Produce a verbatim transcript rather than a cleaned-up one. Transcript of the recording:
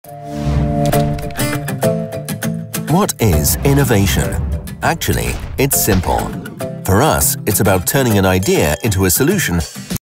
What is innovation? Actually, it's simple. For us, it's about turning an idea into a solution